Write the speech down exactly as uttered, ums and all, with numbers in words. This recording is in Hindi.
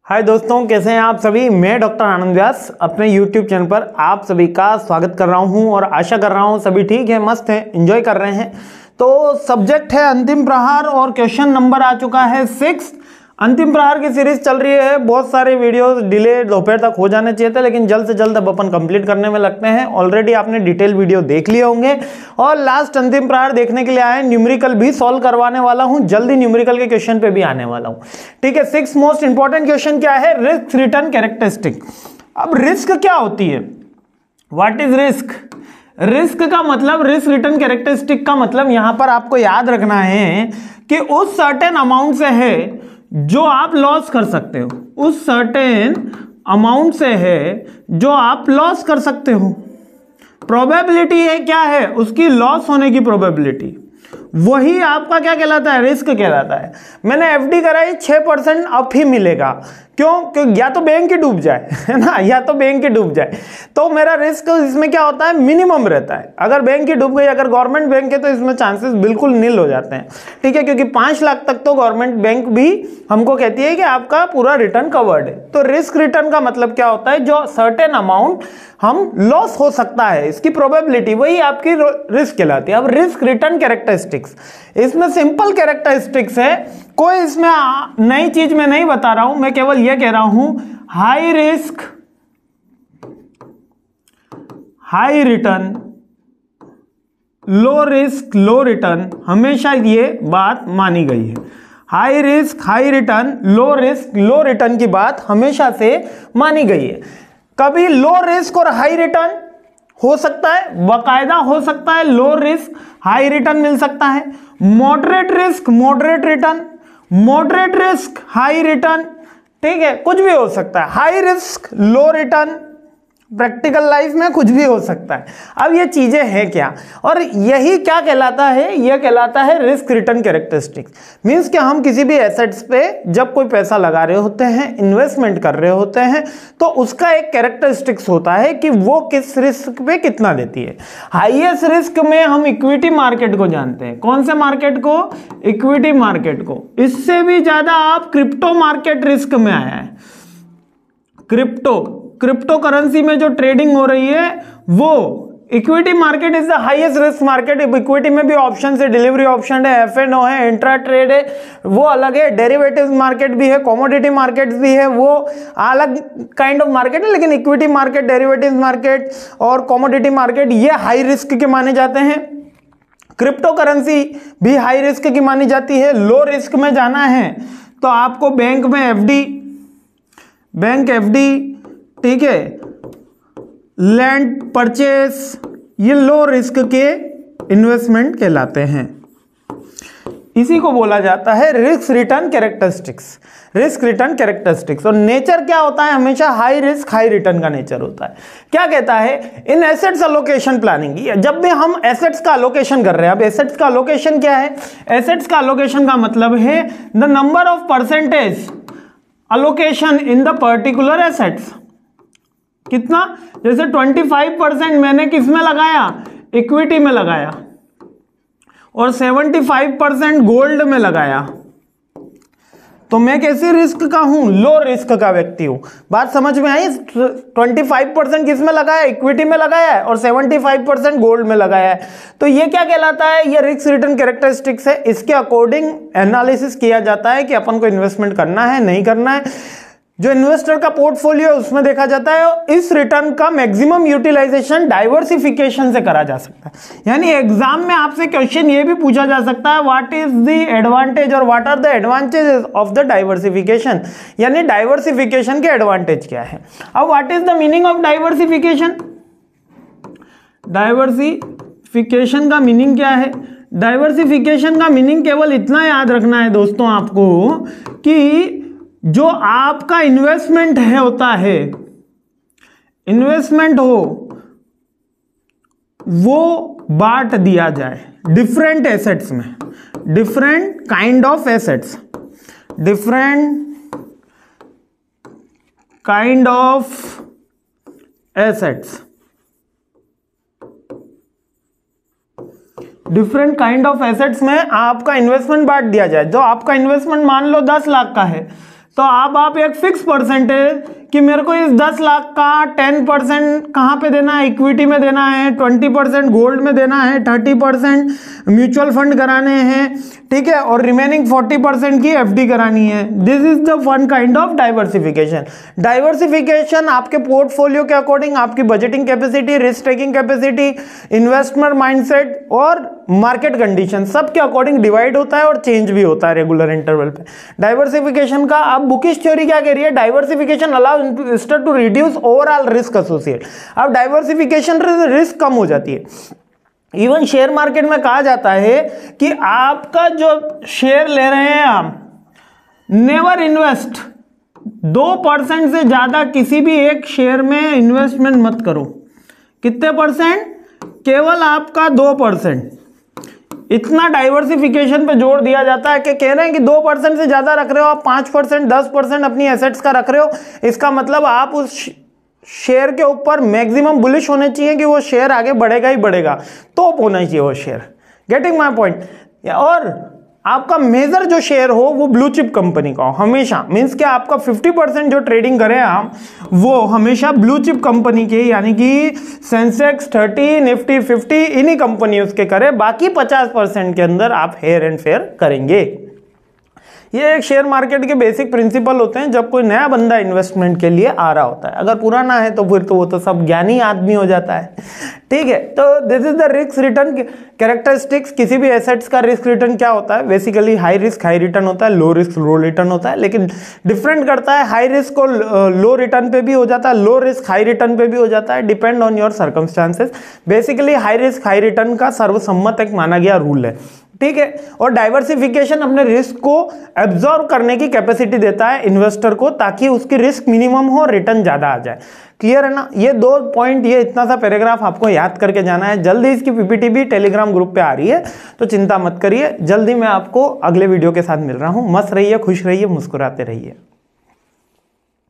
हाय दोस्तों, कैसे हैं आप सभी। मैं डॉक्टर आनंद व्यास अपने यूट्यूब चैनल पर आप सभी का स्वागत कर रहा हूं और आशा कर रहा हूं सभी ठीक है, मस्त है, एंजॉय कर रहे हैं। तो सब्जेक्ट है अंतिम प्रहार और क्वेश्चन नंबर आ चुका है सिक्स। अंतिम प्रहार की सीरीज चल रही है, बहुत सारे वीडियोस डिले दोपहर तक हो जाने चाहिए थे, लेकिन जल्द से जल्द अब अपन कंप्लीट करने में लगते हैं। ऑलरेडी आपने डिटेल वीडियो देख लिए होंगे और लास्ट अंतिम प्रहार देखने के लिए आए। न्यूमेरिकल भी सॉल्व करवाने वाला हूं, जल्दी न्यूमेरिकल के क्वेश्चन पे भी आने वाला हूं। ठीक है, सिक्स मोस्ट इंपॉर्टेंट क्वेश्चन क्या है, रिस्क रिटर्न कैरेक्टरिस्टिक। अब रिस्क क्या होती है, व्हाट इज रिस्क। रिस्क का मतलब, रिस्क रिटर्न कैरेक्टरिस्टिक का मतलब यहां पर आपको याद रखना है कि उस सर्टेन अमाउंट से है जो आप लॉस कर सकते हो, उस सर्टेन अमाउंट से है जो आप लॉस कर सकते हो। प्रोबेबिलिटी है क्या है, उसकी लॉस होने की प्रोबेबिलिटी, वही आपका क्या कहलाता है, रिस्क कहलाता है। मैंने एफडी कराई, छह परसेंट अप ही मिलेगा, क्यों, क्योंकि या तो बैंक ही डूब जाए है ना, या तो बैंक ही डूब जाए, तो मेरा रिस्क इसमें क्या होता है, मिनिमम रहता है। अगर बैंक ही डूब गई, अगर गवर्नमेंट बैंक है तो इसमें चांसेस बिल्कुल नील हो जाते हैं। ठीक है, क्योंकि पांच लाख तक तो गवर्नमेंट बैंक भी हमको कहती है कि आपका पूरा रिटर्न कवर्ड है। तो रिस्क रिटर्न का मतलब क्या होता है, जो सर्टेन अमाउंट हम लॉस हो सकता है, इसकी प्रोबेबिलिटी, वही आपकी रिस्क कहलाती है। अब रिस्क रिटर्न कैरेक्टरिस्टिक्स, इसमें सिंपल कैरेक्टरिस्टिक्स है, कोई इसमें नई चीज मैं नहीं बता रहा हूं, मैं केवल यह कह रहा हूं high risk high return, low risk low return, हमेशा ये बात मानी गई है। High risk high return, low risk low return की बात हमेशा से मानी गई है। कभी लो रिस्क और हाई रिटर्न हो सकता है, बाकायदा हो सकता है, लो रिस्क हाई रिटर्न मिल सकता है। Moderate risk moderate return, moderate risk high return, ठीक है, कुछ भी हो सकता है। High risk low return, practical life में कुछ भी हो सकता है। अब ये चीजें हैं क्या, और यही क्या कहलाता है, यह कहलाता है रिस्क रिटर्न कैरेक्टरिस्टिक्स। मींस कि हम किसी भी एसेट्स पे जब कोई पैसा लगा रहे होते हैं, इन्वेस्टमेंट कर रहे होते हैं, तो उसका एक कैरेक्टरिस्टिक्स होता है कि वो किस रिस्क पे कितना देती है। हाईएस्ट रिस्क में हम इक्विटी मार्केट को जानते हैं। कौन से मार्केट को, इक्विटी मार्केट को। इससे भी ज्यादा आप क्रिप्टो मार्केट रिस्क में आया है। क्रिप्टो क्रिप्टो करेंसी में जो ट्रेडिंग हो रही है, वो equity market is the highest risk market. Equity में भी ऑप्शन है, डिलीवरी ऑप्शन है, एफ एन ओ है, इंट्रा ट्रेड है, वो अलग है। डेरिवेटिव्स मार्केट भी है, कमोडिटी मार्केट भी है, वो अलग काइंड ऑफ मार्केट है। लेकिन इक्विटी मार्केट, डेरिवेटिव्स मार्केट और कमोडिटी मार्केट, ये हाई रिस्क के माने जाते हैं। क्रिप्टो करेंसी भी हाई रिस्क की मानी जाती है। लो रिस्क में जाना है तो आपको बैंक में एफडी, बैंक एफडी, ठीक है, लैंड परचेस, ये लो रिस्क के इन्वेस्टमेंट कहलाते हैं। इसी को बोला जाता है risk return characteristics. Risk return characteristics. और नेचर क्या होता है, हमेशा हाई रिस्क हाई रिटर्न का नेचर होता है। क्या कहता है, इन एसेट्स अलोकेशन प्लानिंग, जब भी हम एसेट्स का अलोकेशन कर रहे हैं। अब एसेट्स का अलोकेशन क्या है, एसेट्स का अलोकेशन का मतलब है the number of percentage allocation in the particular assets. कितना, जैसे पच्चीस परसेंट मैंने किस में लगाया, इक्विटी में लगाया, और पचहत्तर परसेंट गोल्ड में लगाया, तो मैं कैसे रिस्क का हूं, लो रिस्क का व्यक्ति हूं। बात समझ में आई। पच्चीस परसेंट किस में लगाया, इक्विटी में लगाया है, और पचहत्तर परसेंट गोल्ड में लगाया है, तो ये क्या कहलाता है, ये रिस्क रिटर्न कैरेक्टरिस्टिक्स है। इसके अकॉर्डिंग एनालिसिस किया जाता है कि अपन को इन्वेस्टमेंट करना है, नहीं करना है। जो इन्वेस्टर का पोर्टफोलियो है उसमें देखा जाता है, इस रिटर्न का मैक्सिमम यूटिलाइजेशन डाइवर्सिफिकेशन से करा जा सकता है। यानी एग्जाम में आपसे क्वेश्चन ये भी पूछा जा सकता है, व्हाट इज द एडवांटेज और what are the advantages of the diversification, यानी डाइवर्सिफिकेशन के एडवांटेज क्या है। अब what is the meaning of diversification, diversification का मीनिंग क्या है। डाइवर्सिफिकेशन का मीनिंग केवल इतना याद रखना है दोस्तों आपको कि जो आपका इन्वेस्टमेंट है होता है, इन्वेस्टमेंट हो वो बांट दिया जाए डिफरेंट एसेट्स में, different kind of assets, different kind of assets, different kind of assets में आपका इन्वेस्टमेंट बांट दिया जाए। जो आपका इन्वेस्टमेंट मान लो दस लाख का है, तो अब आप एक फिक्स परसेंटेज कि मेरे को इस दस लाख का टेन परसेंट कहाँ पे देना है, इक्विटी में देना है, ट्वेंटी परसेंट गोल्ड में देना है, थर्टी परसेंट म्यूचुअल फंड कराने हैं, ठीक है, और रिमेनिंग फोर्टी परसेंट की एफडी करानी है। This is the one kind of diversification. Diversification आपके पोर्टफोलियो के अकॉर्डिंग, आपकी budgeting capacity, risk taking capacity, investment mindset और मार्केट कंडीशन सब के अकॉर्डिंग डिवाइड होता है और चेंज भी होता है रेगुलर इंटरवल पे। डाइवर्सिफिकेशन का अब बुकिश थ्योरी क्या कह रही है, diversification allow investor to reduce overall risk associate. अब डाइवर्सिफिकेशन रिस्क कम हो जाती है। इवन शेयर मार्केट में कहा जाता है कि आपका जो शेयर ले रहे हैं आप, नेवर इन्वेस्ट, दो परसेंट से ज्यादा किसी भी एक शेयर में इन्वेस्टमेंट मत करो। कितने परसेंट? केवल आपका दो परसेंट। इतना डाइवर्सिफिकेशन पे जोर दिया जाता है कि कह रहे हैं कि दो परसेंट से ज्यादा रख रहे हो आप, पांच परसेंट दस परसेंट अपनी एसेट्स का रख रहे हो, इसका मतलब आप उस शेयर के ऊपर मैक्सिमम बुलिश होने चाहिए कि वो शेयर आगे बढ़ेगा ही बढ़ेगा, तो होना चाहिए वो शेयर। Getting my point. और आपका मेजर जो शेयर हो वो ब्लू चिप कंपनी का हो हमेशा, मींस कि आपका फिफ्टी परसेंट जो ट्रेडिंग करें आप वो हमेशा ब्लू चिप कंपनी के, यानी कि सेंसेक्स थर्टी, निफ्टी फिफ्टी, इन्हीं कंपनियों के करें। बाकी पचास परसेंट के अंदर आप हेयर एंड फेयर करेंगे। ये एक शेयर मार्केट के बेसिक प्रिंसिपल होते हैं जब कोई नया बंदा इन्वेस्टमेंट के लिए आ रहा होता है। अगर पुराना है तो फिर तो वो तो सब ज्ञानी आदमी हो जाता है, ठीक है। तो this is the risk return characteristics. किसी भी एसेट्स का रिस्क रिटर्न क्या होता है? Basically high risk high return होता है, लो रिस्क लो रिटर्न होता है, लेकिन डिफरेंट करता है। हाई रिस्क को लो रिटर्न पे भी हो जाता है, लो रिस्क हाई रिटर्न पे भी हो जाता है, depend on your circumstances. Basically high risk high return का सर्वसम्मत एक माना गया रूल है, ठीक है। और डाइवर्सिफिकेशन अपने रिस्क को एब्जॉर्ब करने की कैपेसिटी देता है इन्वेस्टर को, ताकि उसकी रिस्क मिनिमम हो, रिटर्न ज्यादा आ जाए। क्लियर है ना? ये दो पॉइंट, ये इतना सा पैराग्राफ आपको याद करके जाना है। जल्दी इसकी पीपीटी भी टेलीग्राम ग्रुप पे आ रही है, तो चिंता मत करिए। जल्दी मैं आपको अगले वीडियो के साथ मिल रहा हूं। मस्त रहिए, खुश रहिए, मुस्कुराते रहिए।